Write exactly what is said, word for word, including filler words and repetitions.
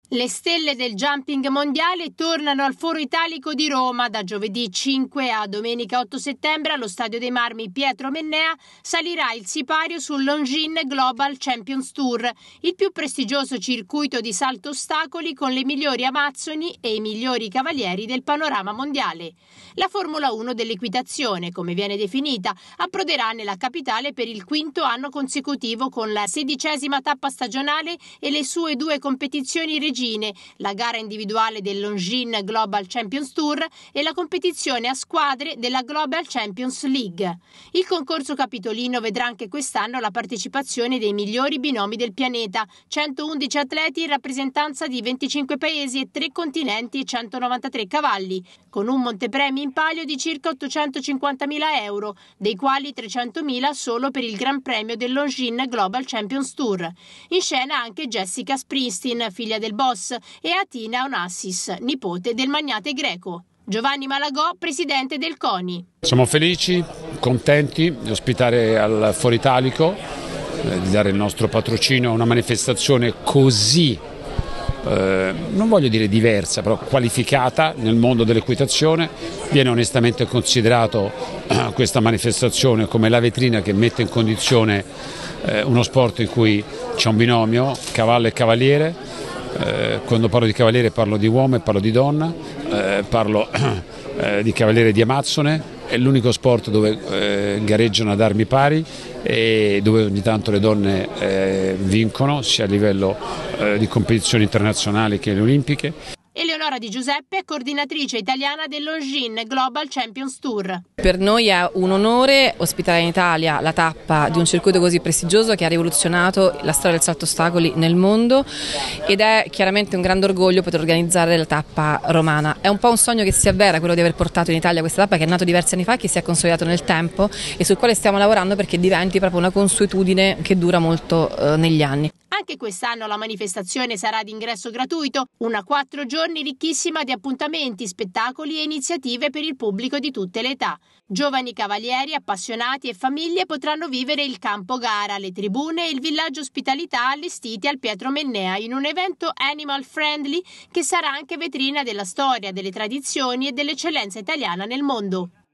Le stelle del jumping mondiale tornano al Foro Italico di Roma. Da giovedì cinque a domenica otto settembre allo Stadio dei Marmi Pietro Mennea salirà il sipario sul Longines Global Champions Tour, il più prestigioso circuito di salto ostacoli con le migliori amazzoni e i migliori cavalieri del panorama mondiale. La Formula uno dell'equitazione, come viene definita, approderà nella capitale per il quinto anno consecutivo con la sedicesima tappa stagionale e le sue due competizioni regine, la gara individuale del Longines Global Champions Tour e la competizione a squadre della Global Champions League. Il concorso capitolino vedrà anche quest'anno la partecipazione dei migliori binomi del pianeta, centoundici atleti in rappresentanza di venticinque paesi e tre continenti e centonovantatré cavalli, con un montepremi in palio di circa ottocentocinquantamila euro, dei quali trecentomila solo per il Gran Premio del Longines Global Champions Tour. In scena anche Jessica Springsteen, figlia del boss, e Athina Onassis, nipote del magnate greco. Giovanni Malagò, presidente del CONI. Siamo felici, contenti di ospitare al Foro Italico, eh, di dare il nostro patrocinio a una manifestazione così, eh, non voglio dire diversa, però qualificata nel mondo dell'equitazione. Viene onestamente considerato eh, questa manifestazione come la vetrina che mette in condizione eh, uno sport in cui c'è un binomio, cavallo e cavaliere. Eh, quando parlo di cavaliere parlo di uomo e parlo di donna, eh, parlo eh, di cavaliere di amazzone. È l'unico sport dove eh, gareggiano ad armi pari e dove ogni tanto le donne eh, vincono sia a livello eh, di competizioni internazionali che le olimpiche. Eleonora Di Giuseppe è coordinatrice italiana del Longines Global Champions Tour. Per noi è un onore ospitare in Italia la tappa di un circuito così prestigioso che ha rivoluzionato la storia del salto ostacoli nel mondo ed è chiaramente un grande orgoglio poter organizzare la tappa romana. È un po' un sogno che si avvera, quello di aver portato in Italia questa tappa che è nato diversi anni fa e che si è consolidato nel tempo e sul quale stiamo lavorando perché diventi proprio una consuetudine che dura molto eh, negli anni. Anche quest'anno la manifestazione sarà di ingresso gratuito, una quattro giorni ricchissima di appuntamenti, spettacoli e iniziative per il pubblico di tutte le età. Giovani cavalieri, appassionati e famiglie potranno vivere il campo gara, le tribune e il villaggio ospitalità allestiti al Pietro Mennea in un evento animal friendly che sarà anche vetrina della storia, delle tradizioni e dell'eccellenza italiana nel mondo.